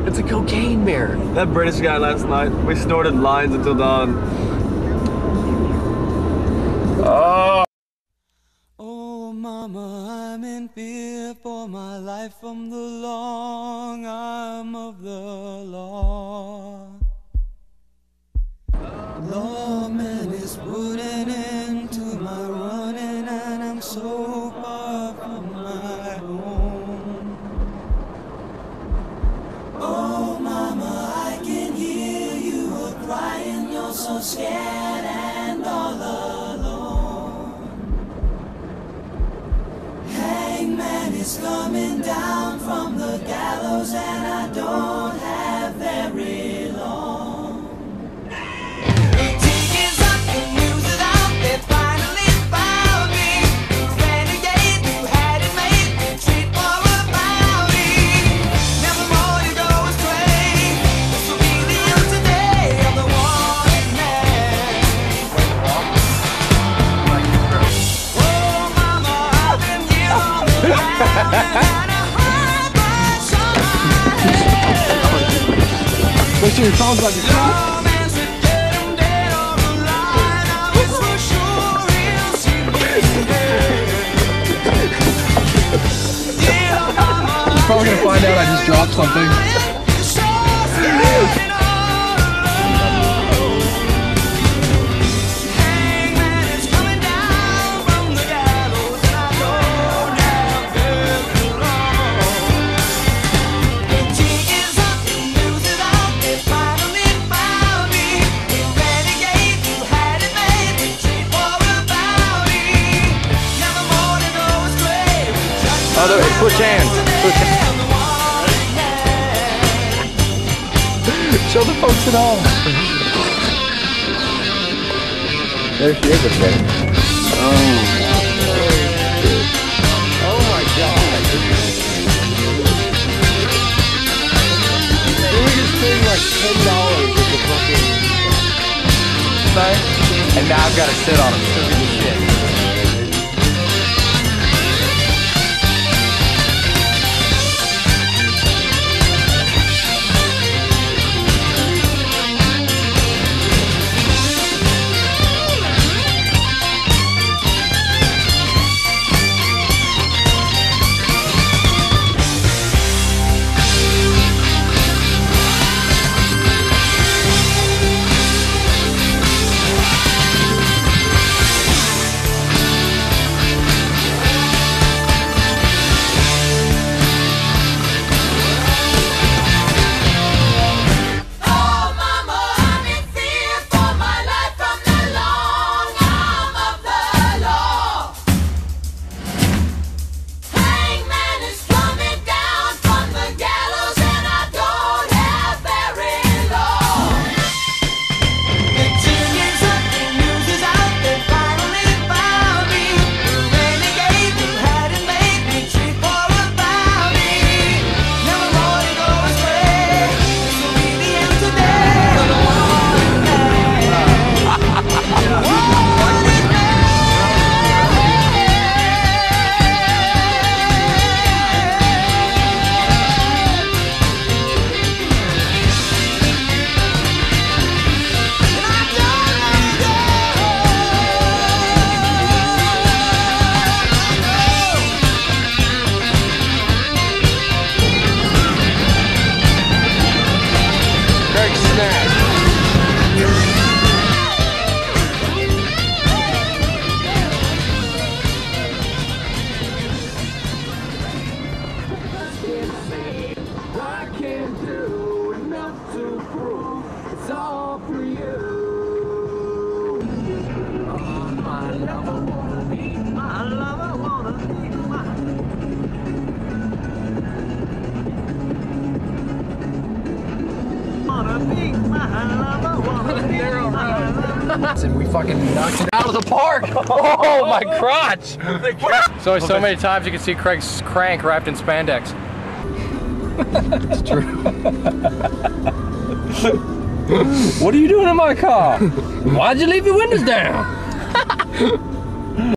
It's a cocaine bear. That British guy last night, we snorted lines until dawn. Oh. Oh, mama, I'm in fear for my life from the long arm of the law. Lawman is putting an end to my running, and I'm so far from my home. Oh, mama, I can hear you crying. You're so scared and all alone. Hangman is coming down from the gallows, and I don't have very long. Make sure your phone's on your phone. You're probably gonna find out I just dropped something. Switch hands. Show the folks at all. There she is again. Oh my God. We just paid like $10 with the fucking thing, and now I've got to sit on them. Still give me shit. And we fucking knocked it out of the park. Oh, my crotch. So many times you can see Craig's crank wrapped in spandex. It's true. What are you doing in my car? Why'd you leave your windows down?